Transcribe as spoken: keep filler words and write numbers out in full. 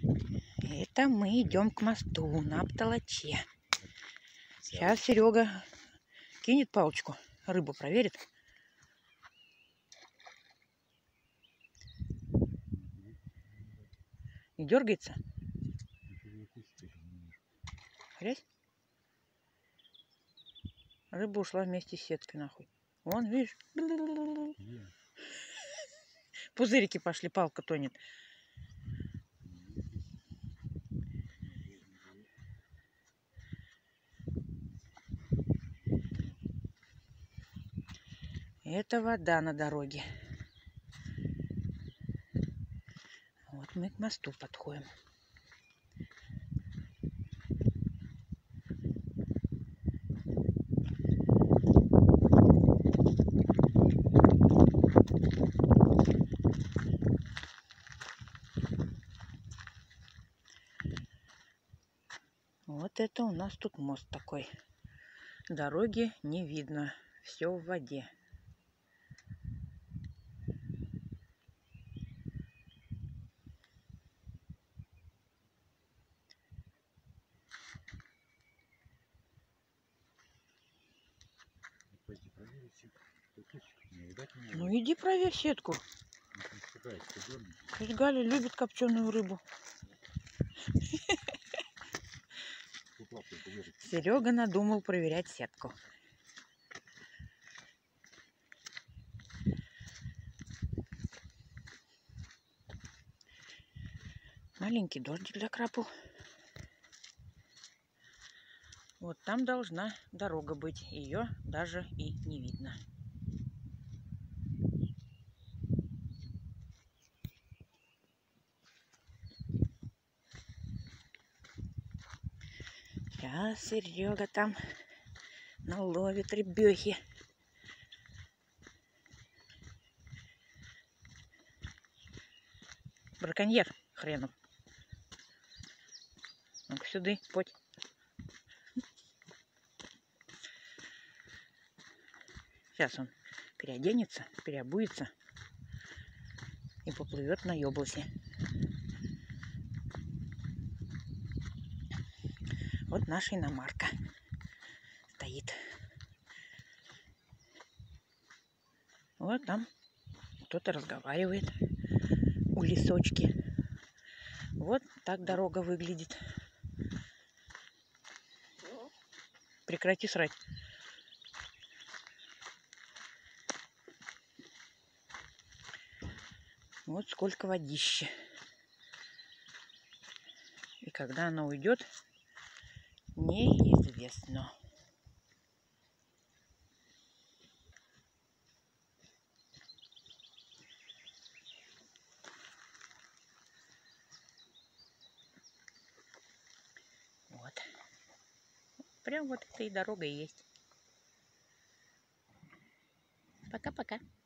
Это мы идем к мосту на Птолоче. Сейчас Серега кинет палочку, рыбу проверит. Не дергается? Грязь? Рыба ушла вместе с сеткой нахуй. Вон, видишь? Пузырики пошли, палка тонет. Это вода на дороге. Вот мы к мосту подходим. Вот это у нас тут мост такой. Дороги не видно. Все в воде. Ну иди проверь сетку. Ведь Галя любит копченую рыбу. Серега надумал проверять сетку. Маленький дождик закрапал. Вот там должна дорога быть. Ее даже и не видно. Сейчас Серега там наловит рыбехи. Браконьер хренов. Ну-ка сюда, подь. Сейчас он переоденется, переобуется и поплывет на ёблосе. Вот наша иномарка стоит. Вот там кто-то разговаривает у лесочки. Вот так дорога выглядит. Прекрати срать. Вот сколько водища. И когда она уйдет, неизвестно. Вот. Прям вот эта и дорога и есть. Пока-пока.